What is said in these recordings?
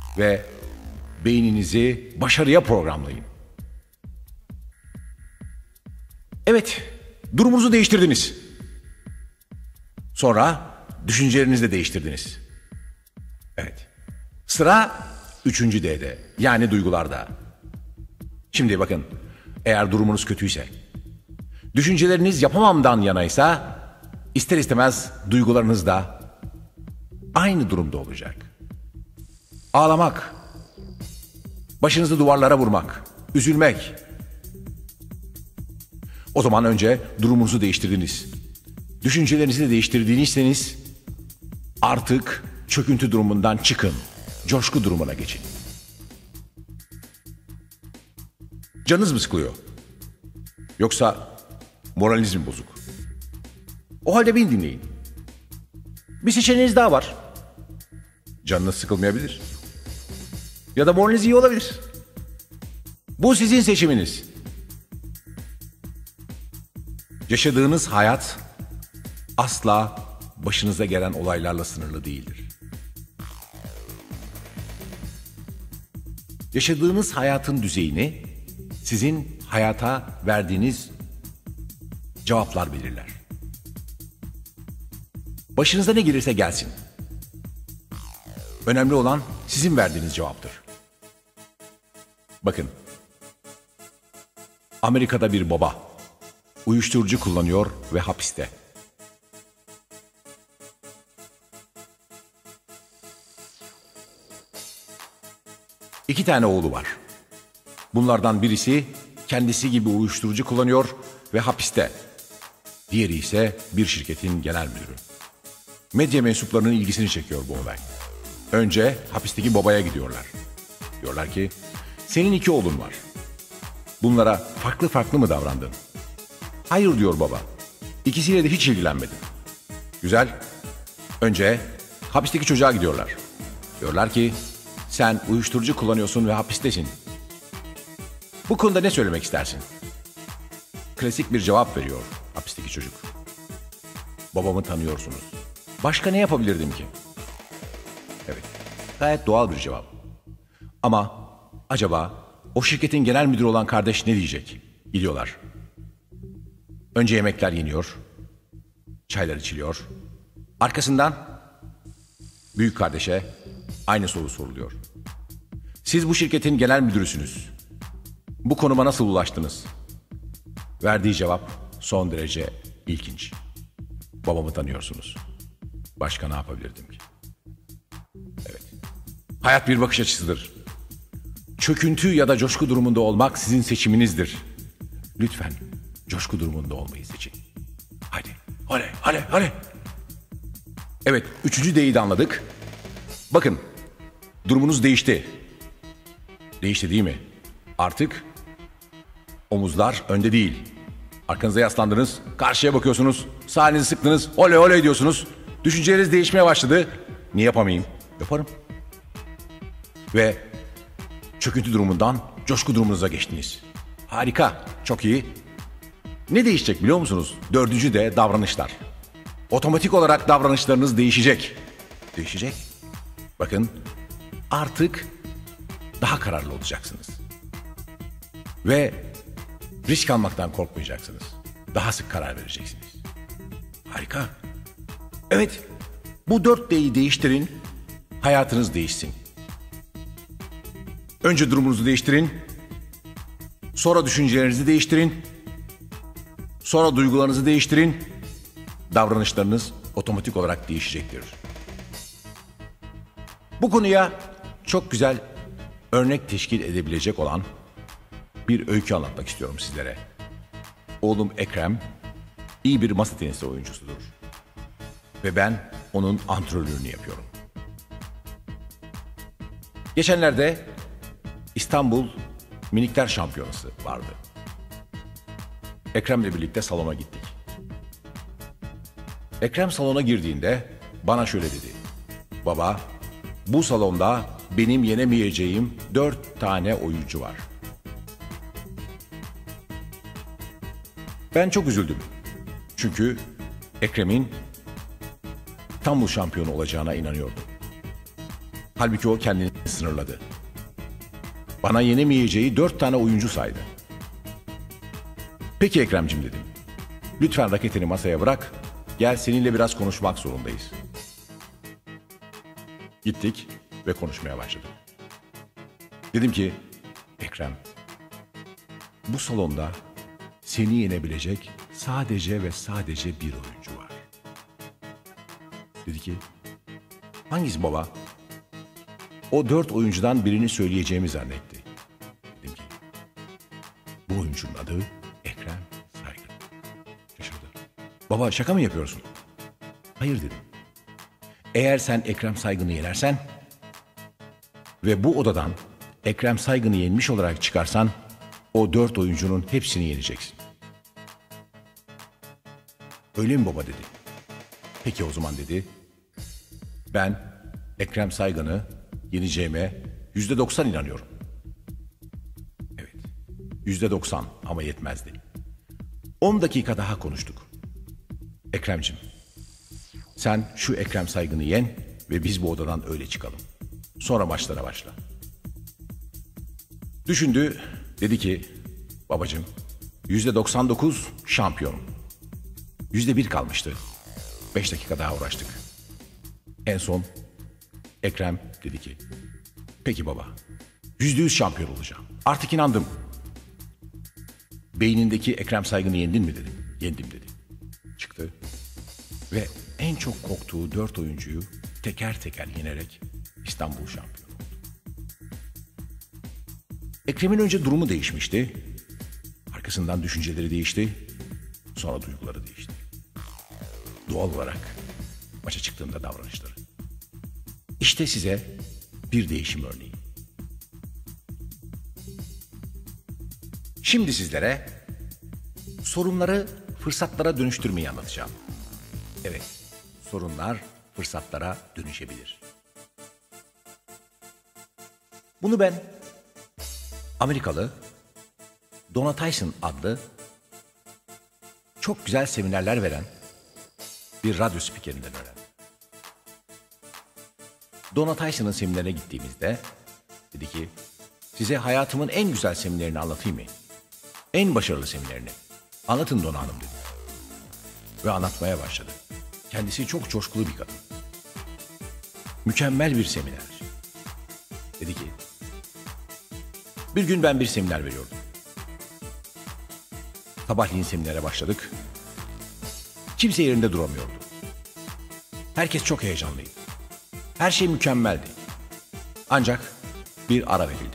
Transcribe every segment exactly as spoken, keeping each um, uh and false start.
ve beyninizi başarıya programlayın. Evet, durumunuzu değiştirdiniz. Sonra düşüncelerinizi de değiştirdiniz. Evet. Sıra üçüncü D'de, yani duygularda. Şimdi bakın, eğer durumunuz kötüyse, düşünceleriniz yapamamdan yanaysa, ister istemez duygularınız da aynı durumda olacak. Ağlamak, başınızı duvarlara vurmak, üzülmek. O zaman önce durumunuzu değiştirdiniz. Düşüncelerinizi de değiştirdiyseniz artık çöküntü durumundan çıkın. Coşku durumuna geçin. Canınız mı sıkılıyor? Yoksa moraliniz mi bozuk? O halde beni dinleyin. Bir seçeneğiniz daha var. Canınız sıkılmayabilir. Ya da moraliniz iyi olabilir. Bu sizin seçiminiz. Yaşadığınız hayat asla başınıza gelen olaylarla sınırlı değildir. Yaşadığınız hayatın düzeyini sizin hayata verdiğiniz cevaplar belirler. Başınıza ne gelirse gelsin. Önemli olan sizin verdiğiniz cevaptır. Bakın, Amerika'da bir baba uyuşturucu kullanıyor ve hapiste. İki tane oğlu var. Bunlardan birisi kendisi gibi uyuşturucu kullanıyor ve hapiste. Diğeri ise bir şirketin genel müdürü. Medya mensuplarının ilgisini çekiyor bu olay. Önce hapisteki babaya gidiyorlar. Diyorlar ki, senin iki oğlun var. Bunlara farklı farklı mı davrandın? Hayır diyor baba. İkisiyle de hiç ilgilenmedim. Güzel. Önce hapisteki çocuğa gidiyorlar. Diyorlar ki, sen uyuşturucu kullanıyorsun ve hapistesin. Bu konuda ne söylemek istersin? Klasik bir cevap veriyor hapisteki çocuk. Babamı tanıyorsunuz. Başka ne yapabilirdim ki? Evet, gayet doğal bir cevap. Ama acaba o şirketin genel müdürü olan kardeş ne diyecek? Gidiyorlar. Önce yemekler yeniyor, çaylar içiliyor. Arkasından büyük kardeşe aynı soru soruluyor. Siz bu şirketin genel müdürüsünüz. Bu konuma nasıl ulaştınız? Verdiği cevap son derece ilginç. Babamı tanıyorsunuz. Başka ne yapabilirdim ki? Evet. Hayat bir bakış açısıdır. Çöküntü ya da coşku durumunda olmak sizin seçiminizdir. Lütfen coşku durumunda olmayı seçin. Hadi, hadi, hadi, hadi. Evet, üçüncü D'yi de anladık. Bakın, durumunuz değişti. Değişti değil mi? Artık omuzlar önde değil. Arkanıza yaslandınız, karşıya bakıyorsunuz, sağ elinizi sıktınız, oley oley diyorsunuz. Düşünceleriniz değişmeye başladı. Niye yapamayayım? Yaparım. Ve çöküntü durumundan coşku durumunuza geçtiniz. Harika, çok iyi. Ne değişecek biliyor musunuz? Dördüncü de davranışlar. Otomatik olarak davranışlarınız değişecek. Değişecek. Bakın, artık daha kararlı olacaksınız. Ve risk almaktan korkmayacaksınız. Daha sık karar vereceksiniz. Harika. Evet, bu dört D'yi değiştirin, hayatınız değişsin. Önce durumunuzu değiştirin, sonra düşüncelerinizi değiştirin, sonra duygularınızı değiştirin, davranışlarınız otomatik olarak değişecektir. Bu konuya çok güzel örnek teşkil edebilecek olan bir öykü anlatmak istiyorum sizlere. Oğlum Ekrem iyi bir masa tenisi oyuncusudur. Ve ben onun antrenörlüğünü yapıyorum. Geçenlerde İstanbul Minikler Şampiyonası vardı. Ekrem'le birlikte salona gittik. Ekrem salona girdiğinde bana şöyle dedi. Baba, bu salonda benim yenemeyeceğim dört tane oyuncu var. Ben çok üzüldüm. Çünkü Ekrem'in İstanbul şampiyonu olacağına inanıyordum. Halbuki o kendini sınırladı. Bana yenemeyeceği dört tane oyuncu saydı. Peki Ekrem'cim dedim. Lütfen raketini masaya bırak. Gel seninle biraz konuşmak zorundayız. Gittik ve konuşmaya başladık. Dedim ki Ekrem, bu salonda seni yenebilecek sadece ve sadece bir oyuncu var. Dedi ki hangisi baba? O dört oyuncudan birini söyleyeceğimi zannetti. Dedim ki bu oyuncunun adı Ekrem Saygın. Şaşırdı. Baba şaka mı yapıyorsun? Hayır dedim. Eğer sen Ekrem Saygın'ı yenersen ve bu odadan Ekrem Saygın'ı yenmiş olarak çıkarsan o dört oyuncunun hepsini yeneceksin. Öyle mi baba dedi. Peki o zaman dedi. Ben Ekrem Saygın'ı yeneceğime yüzde doksan inanıyorum. Evet, yüzde doksan ama yetmezdi. On dakika daha konuştuk. Ekrem'cim, sen şu Ekrem Saygın'ı yen ve biz bu odadan öyle çıkalım. Sonra maçlara başla. Düşündü, dedi ki, babacığım, yüzde doksan dokuz şampiyonum. Yüzde bir kalmıştı. Beş dakika daha uğraştık. En son Ekrem dedi ki, peki baba, yüzde yüz şampiyon olacağım. Artık inandım. Beynindeki Ekrem Saygın'ı yendin mi dedim. Yendim dedi. Çıktı ve en çok korktuğu dört oyuncuyu teker teker yenerek İstanbul şampiyonu oldu. Ekrem'in önce durumu değişmişti. Arkasından düşünceleri değişti. Sonra duyguları değişti. Doğal olarak maça çıktığında davranışları. İşte size bir değişim örneği. Şimdi sizlere sorunları fırsatlara dönüştürmeyi anlatacağım. Evet, sorunlar fırsatlara dönüşebilir. Bunu ben Amerikalı Donna Tyson adlı çok güzel seminerler veren bir radyo spikerinden öğrendim. Donna Tyson'ın seminerine gittiğimizde dedi ki, size hayatımın en güzel seminerini anlatayım mı? En başarılı seminerini. Anlatın Donna Hanım dedi. Ve anlatmaya başladı. Kendisi çok coşkulu bir kadın. Mükemmel bir seminer. Dedi ki, bir gün ben bir seminer veriyordum. Sabahleyin seminere başladık. Kimse yerinde duramıyordu. Herkes çok heyecanlıydı. Her şey mükemmeldi. Ancak bir ara verildi.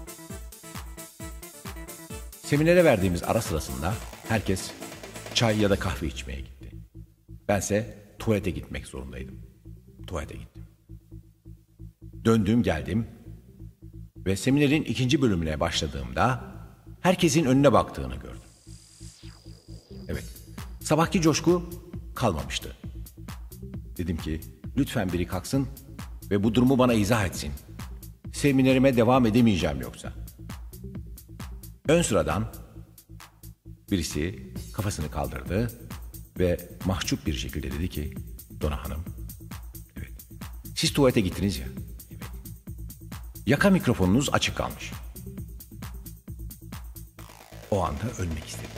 Seminere verdiğimiz ara sırasında herkes çay ya da kahve içmeye gitti. Bense tuvalete gitmek zorundaydım. Tuvalete gittim. Döndüm geldim ve seminerin ikinci bölümüne başladığımda herkesin önüne baktığını gördüm. Evet, sabahki coşku kalmamıştı. Dedim ki lütfen biri kalksın ve bu durumu bana izah etsin. Seminerime devam edemeyeceğim yoksa. Ön sıradan birisi kafasını kaldırdı ve mahcup bir şekilde dedi ki, Donna Hanım, evet, siz tuvalete gittiniz ya, evet, yaka mikrofonunuz açık kalmış. O anda ölmek istedim.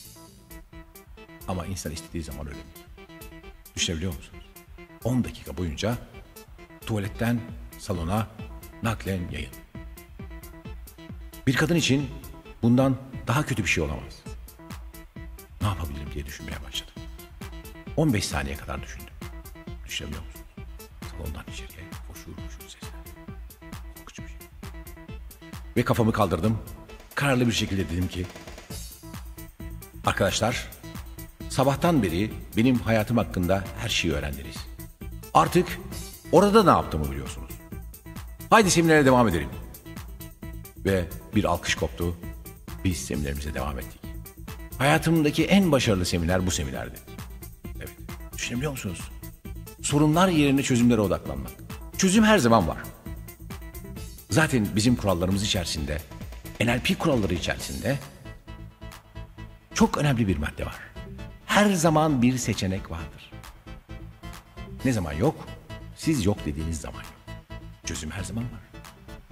Ama insan istediği zaman ölür. Düşünebiliyor musunuz? on dakika boyunca tuvaletten salona naklen yayın. Bir kadın için bundan daha kötü bir şey olamaz. Ne yapabilirim diye düşünmeye başladım. on beş saniye kadar düşündüm. Düşünebiliyor musunuz? Salondan içeriye foşur foşur sesler. Korkunç bir şey. Ve kafamı kaldırdım. Kararlı bir şekilde dedim ki, arkadaşlar, sabahtan beri benim hayatım hakkında her şeyi öğrendiniz. Artık orada ne yaptığımı biliyorsunuz. Haydi seminere devam edelim. Ve bir alkış koptu. Biz seminerimize devam ettik. Hayatımdaki en başarılı seminer bu seminerdi. Evet, düşünebiliyor musunuz? Sorunlar yerine çözümlere odaklanmak. Çözüm her zaman var. Zaten bizim kurallarımız içerisinde, N L P kuralları içerisinde çok önemli bir madde var. Her zaman bir seçenek vardır. Ne zaman yok? Siz yok dediğiniz zaman yok. Çözüm her zaman var.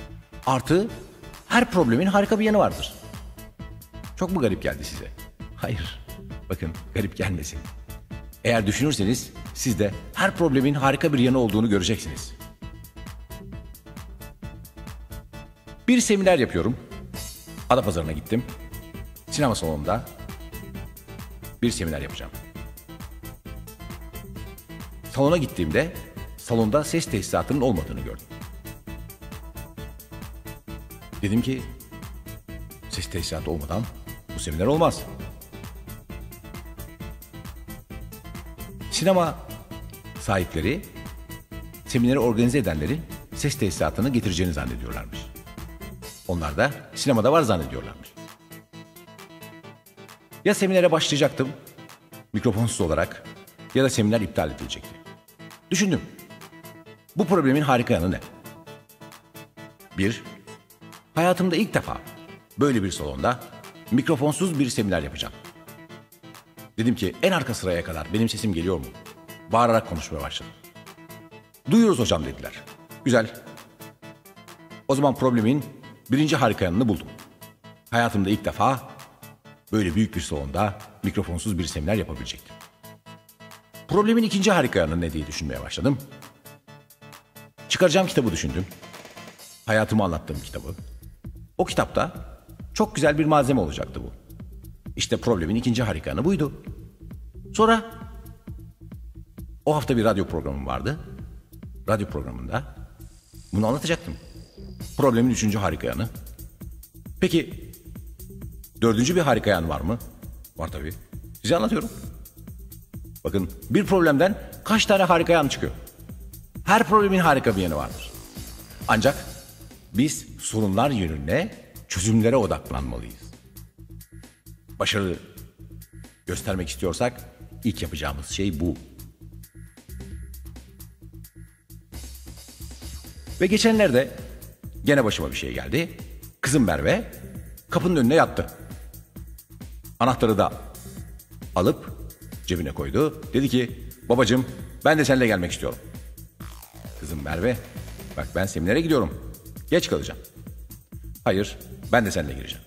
Artı her problemin harika bir yanı vardır. Çok mu garip geldi size? Hayır. Bakın garip gelmesin. Eğer düşünürseniz siz de her problemin harika bir yanı olduğunu göreceksiniz. Bir seminer yapıyorum. Adapazarı'na gittim. Sinema salonunda bir seminer yapacağım. Salona gittiğimde salonda ses tesisatının olmadığını gördüm. Dedim ki ses tesisatı olmadan bu seminer olmaz. Sinema sahipleri semineri organize edenlerin ses tesisatını getireceğini zannediyorlarmış. Onlar da sinemada var zannediyorlarmış. Ya seminere başlayacaktım mikrofonsuz olarak ya da seminer iptal edilecekti. Düşündüm. Bu problemin harika yanı ne? Bir, hayatımda ilk defa böyle bir salonda mikrofonsuz bir seminer yapacağım. Dedim ki en arka sıraya kadar benim sesim geliyor mu? Bağırarak konuşmaya başladım. Duyuyoruz hocam dediler. Güzel. O zaman problemin birinci harika yanını buldum. Hayatımda ilk defa böyle büyük bir salonda mikrofonsuz bir seminer yapabilecektim. Problemin ikinci harika yanı ne diye düşünmeye başladım. Çıkaracağım kitabı düşündüm. Hayatımı anlattığım kitabı. O kitapta çok güzel bir malzeme olacaktı bu. İşte problemin ikinci harika yanı buydu. Sonra o hafta bir radyo programım vardı. Radyo programında bunu anlatacaktım. Problemin üçüncü harika yanı. Peki dördüncü bir harika yanı var mı? Var tabii. Size anlatıyorum. Bakın bir problemden kaç tane harika yan çıkıyor? Her problemin harika bir yanı vardır. Ancak biz sorunlar yönüne, çözümlere odaklanmalıyız. Başarı göstermek istiyorsak ilk yapacağımız şey bu. Ve geçenlerde gene başıma bir şey geldi. Kızım Merve kapının önüne yattı. Anahtarı da alıp cebine koydu. Dedi ki babacığım ben de seninle gelmek istiyorum. Kızım Merve bak ben seminere gidiyorum. Geç kalacağım. Hayır ben de seninle gireceğim.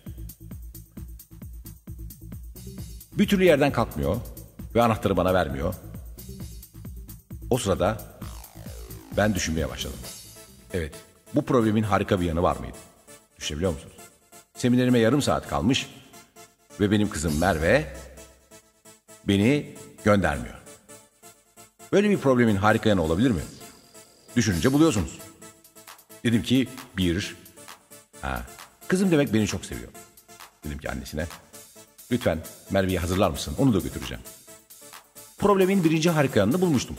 Bir türlü yerden kalkmıyor ve anahtarı bana vermiyor. O sırada ben düşünmeye başladım. Evet, bu problemin harika bir yanı var mıydı? Düşünebiliyor musunuz? Seminerime yarım saat kalmış ve benim kızım Merve beni göndermiyor. Böyle bir problemin harika yanı olabilir mi? Düşününce buluyorsunuz. Dedim ki bir, ha, kızım demek beni çok seviyor. Dedim ki annesine, lütfen Merve'yi hazırlar mısın? Onu da götüreceğim. Problemin birinci harika yanını bulmuştum.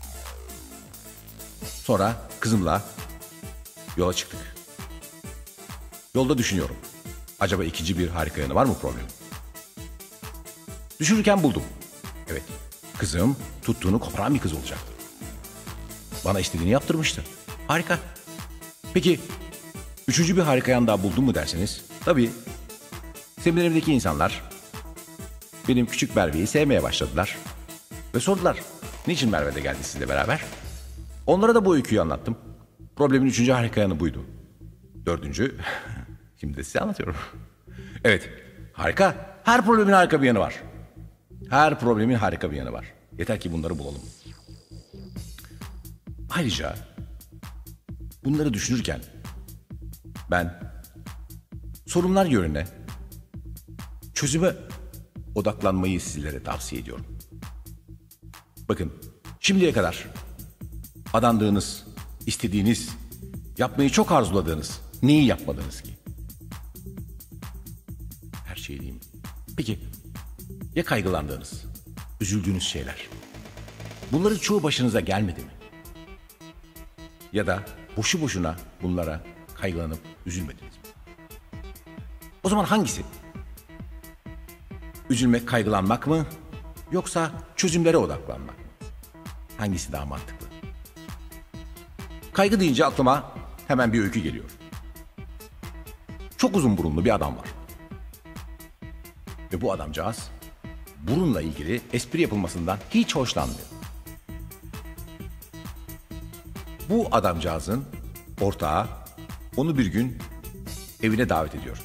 Sonra kızımla yola çıktık. Yolda düşünüyorum. Acaba ikinci bir harika yanı var mı problemin? Düşünürken buldum. Evet, kızım tuttuğunu koparan bir kız olacaktı. Bana istediğini yaptırmıştı. Harika. Peki, üçüncü bir harika yan daha buldum mu derseniz? Tabii, seminerimdeki insanlar benim küçük Merve'yi sevmeye başladılar. Ve sordular, niçin Merve de geldi sizle beraber? Onlara da bu öyküyü anlattım. Problemin üçüncü harika yanı buydu. Dördüncü, şimdi de size anlatıyorum. Evet, harika. Her problemin harika bir yanı var. Her problemin harika bir yanı var. Yeter ki bunları bulalım. Ayrıca bunları düşünürken ben sorunlar yönüne, çözüme odaklanmayı sizlere tavsiye ediyorum. Bakın, şimdiye kadar adandığınız, istediğiniz, yapmayı çok arzuladığınız neyi yapmadınız ki? Her şey değil mi? Peki, ya kaygılandığınız, üzüldüğünüz şeyler? Bunların çoğu başınıza gelmedi mi? Ya da boşu boşuna bunlara kaygılanıp üzülmediniz mi? O zaman hangisi? Üzülmek, kaygılanmak mı? Yoksa çözümlere odaklanmak mı? Hangisi daha mantıklı? Kaygı deyince aklıma hemen bir öykü geliyor. Çok uzun burunlu bir adam var. Ve bu adamcağız burunla ilgili espri yapılmasından hiç hoşlanmıyor. Bu adamcağızın ortağı onu bir gün evine davet ediyor.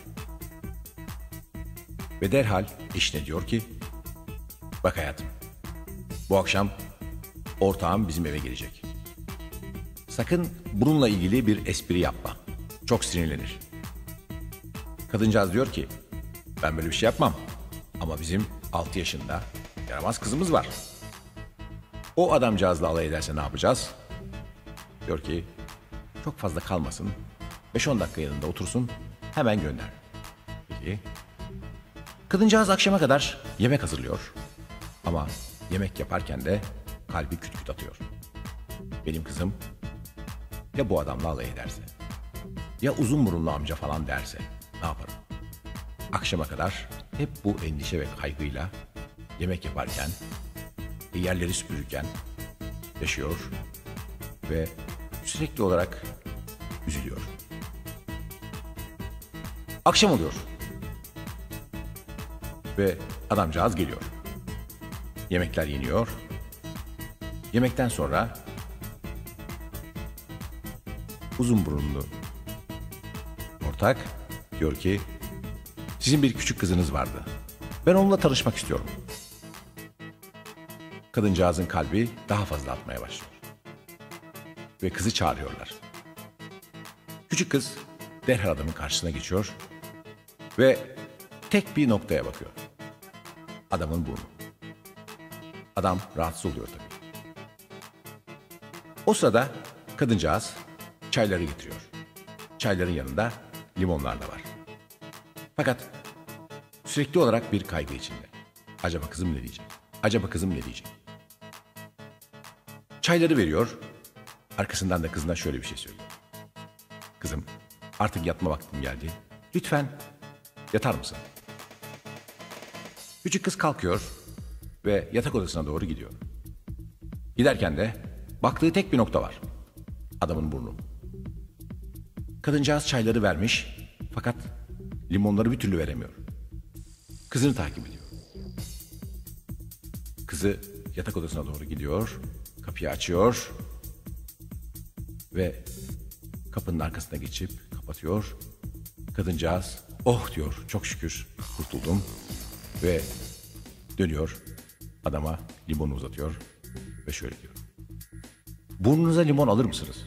Ve derhal eşine diyor ki, bak hayatım, bu akşam ortağım bizim eve gelecek. Sakın bununla ilgili bir espri yapma. Çok sinirlenir. Kadıncağız diyor ki, ben böyle bir şey yapmam. Ama bizim altı yaşında yaramaz kızımız var. O adamcağızla alay ederse ne yapacağız? Diyor ki, çok fazla kalmasın. beş on dakika yanında otursun, hemen gönder. Peki. Kadıncağız akşama kadar yemek hazırlıyor. Ama yemek yaparken de kalbi küt küt atıyor. Benim kızım ya bu adamla alay ederse, ya uzun burunlu amca falan derse ne yaparım? Akşama kadar hep bu endişe ve kaygıyla yemek yaparken, yerleri süpürürken yaşıyor ve sürekli olarak üzülüyor. Akşam oluyor ve adamcağız geliyor. Yemekler yeniyor. Yemekten sonra uzun burunlu ortak diyor ki, sizin bir küçük kızınız vardı. Ben onunla tanışmak istiyorum. Kadıncağızın kalbi daha fazla atmaya başlıyor. Ve kızı çağırıyorlar. Küçük kız derhal adamın karşısına geçiyor ve tek bir noktaya bakıyor. Adamın burnu. Adam rahatsız oluyor tabii. O sırada kadıncağız çayları getiriyor. Çayların yanında limonlar da var. Fakat sürekli olarak bir kaygı içinde. Acaba kızım ne diyecek? Acaba kızım ne diyecek? Çayları veriyor. Arkasından da kızına şöyle bir şey söylüyor. Kızım, artık yatma vaktim geldi. Lütfen yatar mısın? Küçük kız kalkıyor ve yatak odasına doğru gidiyor. Giderken de baktığı tek bir nokta var. Adamın burnu. Kadıncağız çayları vermiş fakat limonları bir türlü veremiyor. Kızını takip ediyor. Kızı yatak odasına doğru gidiyor, kapıyı açıyor ve kapının arkasına geçip kapatıyor. Kadıncağız, oh diyor, çok şükür kurtuldum ve dönüyor, adama limonu uzatıyor ve şöyle diyor. Burnunuza limon alır mısınız?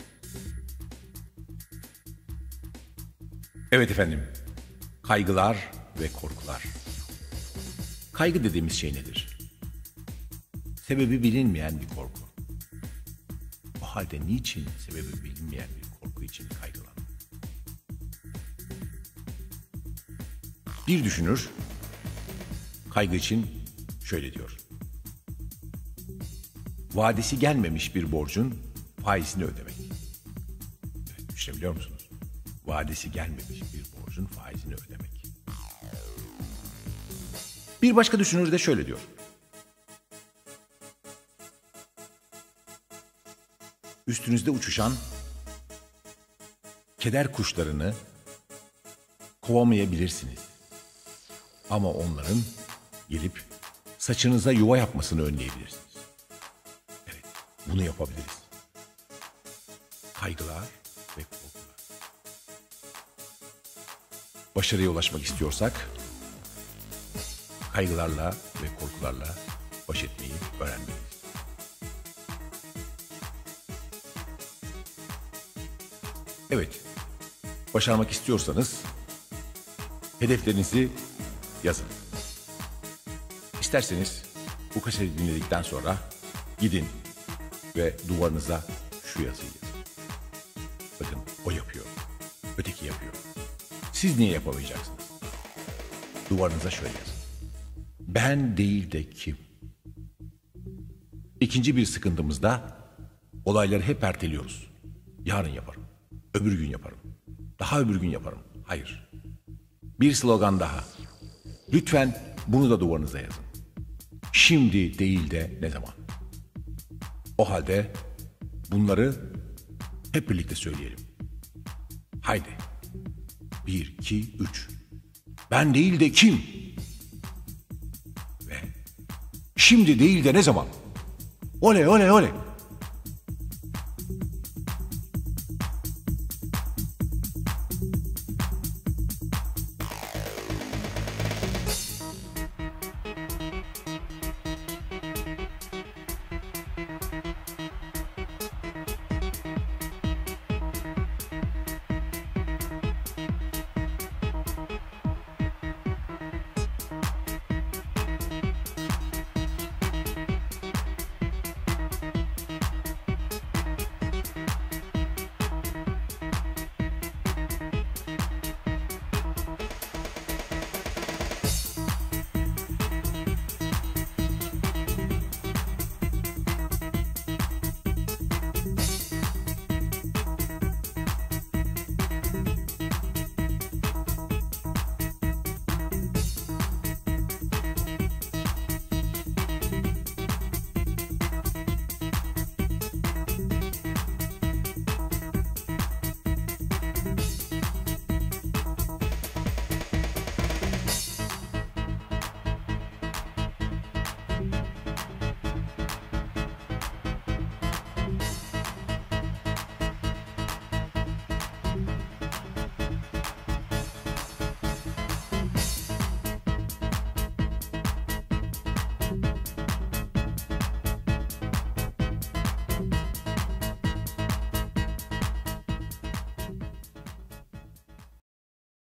Evet efendim, kaygılar ve korkular. Kaygı dediğimiz şey nedir? Sebebi bilinmeyen bir korku. O halde niçin sebebi bilinmeyen bir korku için kaygılan? Bir düşünür, kaygı için şöyle diyor. Vadesi gelmemiş bir borcun faizini ödemek. Evet, düşünebiliyor musunuz? Vadesi gelmemiş bir borcun faizini ödemek. Bir başka düşünür de şöyle diyor. Üstünüzde uçuşan keder kuşlarını kovamayabilirsiniz. Ama onların gelip saçınıza yuva yapmasını önleyebilirsiniz. Evet, bunu yapabiliriz. Kaygılar ve korkular. Başarıya ulaşmak istiyorsak kaygılarla ve korkularla baş etmeyi öğrenmeliyiz. Evet, başarmak istiyorsanız hedeflerinizi yazın. İsterseniz bu kaseti dinledikten sonra gidin ve duvarınıza şu yazıyı yazın. Bakın, o yapıyor, öteki yapıyor. Siz niye yapamayacaksınız? Duvarınıza şöyle yazın. Ben değil de kim? İkinci bir sıkıntımızda olayları hep erteliyoruz. Yarın yaparım, öbür gün yaparım, daha öbür gün yaparım. Hayır. Bir slogan daha. Lütfen bunu da duvarınıza yazın. Şimdi değil de ne zaman? O halde bunları hep birlikte söyleyelim. Haydi. Bir, iki, üç. Ben değil de kim? Ve şimdi değil de ne zaman? Oley oley oley.